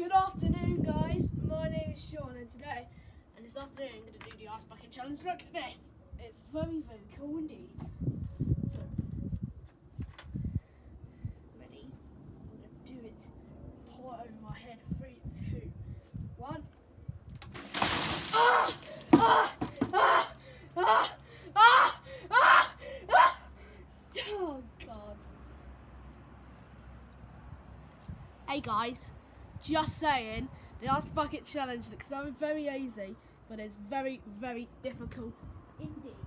Good afternoon, guys. My name is Sean, and this afternoon I'm going to do the Ice Bucket Challenge. Look at this. It's very, very cool indeed. So, ready? I'm going to do it. Pour it over my head. 3, 2, 1. Ah! Ah! Ah! Ah! Ah! Ah! Ah! Oh, God. Hey, guys. Just saying, the Ice Bucket Challenge looks very easy, but it's very, very difficult indeed.